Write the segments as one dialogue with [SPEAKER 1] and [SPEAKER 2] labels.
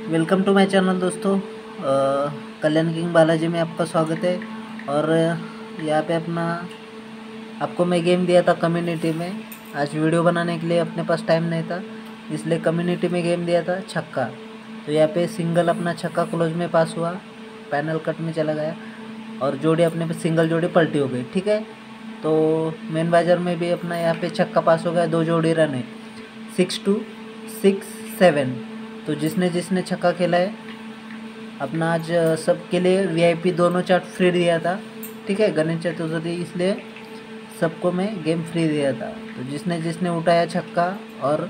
[SPEAKER 1] Welcome to my channel दोस्तों। कल्याण king Balaji में आपका स्वागत है। और यहाँ पे आपको मैं गेम दिया था कम्युनिटी में। आज वीडियो बनाने के लिए अपने पास टाइम नहीं था, इसलिए कम्युनिटी में गेम दिया था छक्का। तो यहाँ पे सिंगल अपना छक्का क्लोज में पास हुआ, पैनल कट में चला गया और जोड़ी अपने पे सिंगल जोड़ी पलटी हो गई। ठीक है, तो मेन बाजार में भी अपना यहाँ पे छक्का पास हो गया, 2 जोड़ी रन है, 6-2, 6-7। तो जिसने जिसने छक्का खेला है अपना आज सबके लिए वीआईपी दोनों चार्ट फ्री दिया था। ठीक है, गणेश चतुर्थी इसलिए सबको मैं गेम फ्री दिया था। तो जिसने जिसने उठाया छक्का और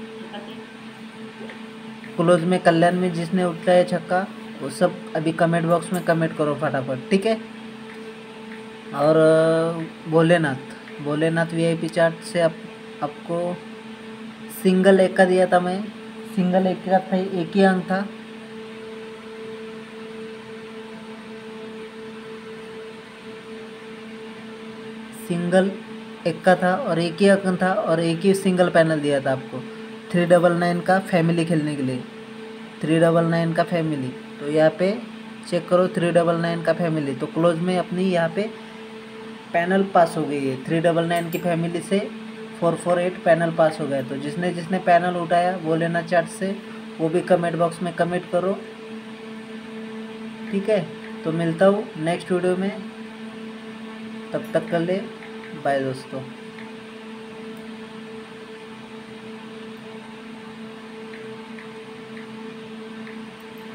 [SPEAKER 1] क्लोज में कल्याण में जिसने उठाया छक्का वो सब अभी कमेंट बॉक्स में कमेंट करो फटाफट। ठीक है, और भोलेनाथ वीआईपी चार्ट से आपको सिंगल एक का दिया था मैं। सिंगल एक का था, एक ही अंक था। सिंगल एक का था और एक ही अंक था और एक ही सिंगल पैनल दिया था आपको 399 का फैमिली खेलने के लिए। 399 का फैमिली, तो यहाँ पे चेक करो 399 का फैमिली। तो क्लोज में अपनी यहाँ पे पैनल पास हो गई है 399 की फैमिली से 448 पैनल पास हो गया। तो जिसने जिसने पैनल उठाया भोलेनाथ चार्ट से वो भी कमेंट बॉक्स में कमेंट करो। ठीक है, तो मिलता हूँ नेक्स्ट वीडियो में, तब तक के लिए बाय दोस्तों।